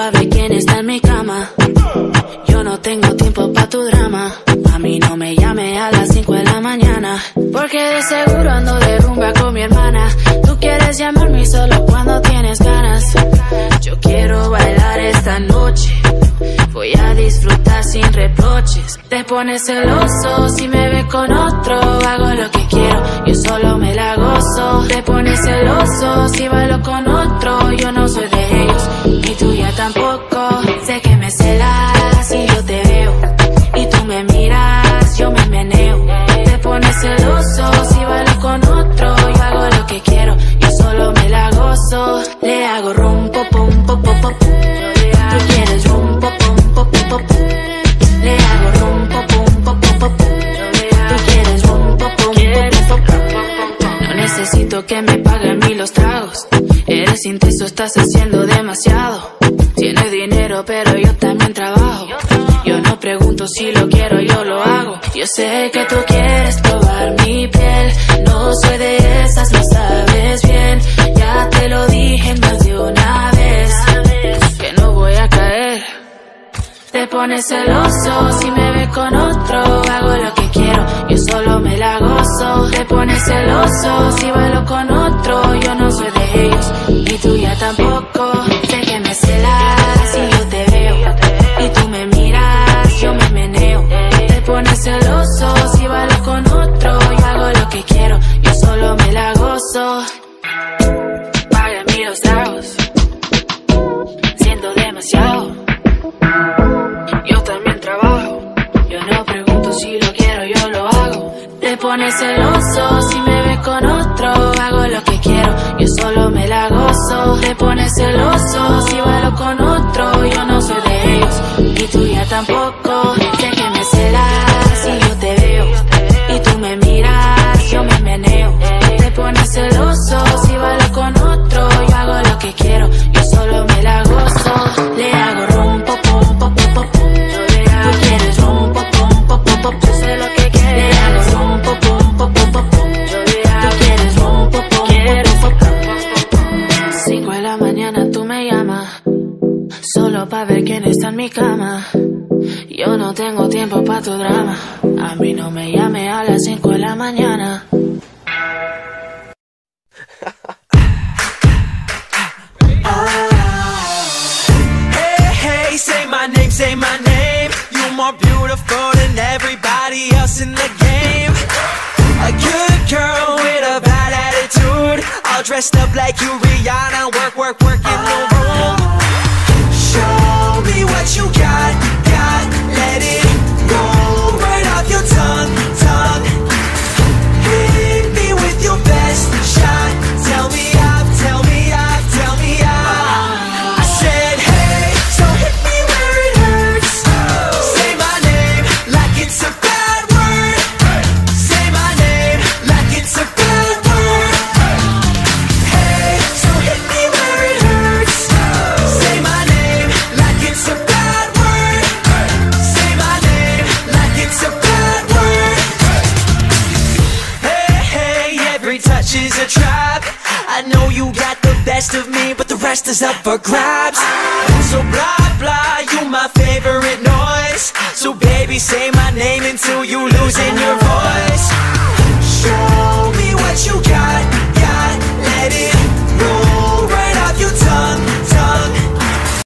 pa' ver quién está en mi cama. Yo no tengo tiempo pa' tu drama. A mí no me llame a las 5 de la mañana, porque de seguro ando de rumba con mi hermana. Tú quieres llamarme solo cuando tienes ganas. Yo quiero bailar esta noche, voy a disfrutar sin reproches. Te pones celoso si me ves con otro. Hago lo que quiero, yo solo me la gozo. Te pones celoso si bailo con otro. Yo no soy de ellos, ni tuya tampoco. Sé que me celas si yo te veo y tú me miras, yo me meneo. Te pones celoso si bailo con otro. Yo hago lo que quiero, yo solo me la gozo. Le hago rum, pop, pum, pop, pop, pop. Tú quieres rum, pop, pum, pop, pop, pop. Le hago rum, pop, pum, pop, pop, pop. Tú quieres rum, pop, pum, pop, pop. No necesito que me paguen ni los tragos. Eres intenso, estás haciendo demasiado. Tienes dinero, pero yo también trabajo. Yo no pregunto si lo quiero, yo lo hago. Yo sé que tú quieres probar mi piel. No soy de esas, lo sabes bien. Ya te lo dije más de una vez, que no voy a caer. Te pones celoso si me ves con otro. Hago lo que quiero, yo solo me la gozo. Te pones celoso si bailo con otro. Yo no soy de ellos, ni tuya tampoco. Sé que me celas si yo te veo y tú me miras, yo me meneo. Te pones celoso si bailo con otro. Yo hago lo que quiero, yo solo me la gozo. Págame los tragos, siento demasiado. Yo también trabajo, yo no pregunto si lo quiero, yo lo hago. Te pones celoso si me ves con otro. Hago lo que quiero, yo solo me la gozo. Te pones celoso si bailo con otro. Yo no soy de ellos, ni tuya tampoco. Sé que me celas si yo te veo y tú me miras, yo me meneo. Te pones celoso si bailo con otro. Yo hago lo que quiero, yo solo me la gozo. Le hago rum, pop, pop, pop, pop. Tú quieres rum, pop, pop, pop, pop. Yo sé lo que quieres. Le hago rum, pop, pop, pop, pop. Tú quieres rum, pop, pop, pop. 5 de la mañana tú me llamas, solo pa' ver quién está en mi cama. Yo no tengo tiempo pa' tu drama. A mí no me llame a las 5 de la mañana. Hey, say my name, say my name. You're more beautiful than everybody else in the game. A good girl with a bad attitude, all dressed up like you, Rihanna. Work in the room. Show me what you got. Let it roll right off your tongue. Hit me with your best shot. Tell me off. I said hey, so hit me where it hurts. Say my name like it's a bad word. Say my name like it's a bad word. Hey, so hit me where it hurts. Say my name like it's a bad word. Say my name like it's a bad word. Hey, every touch is a trap. I know you got the best of me, but the rest is up for grabs. So blah, blah, you my favorite noise. So baby, say my name into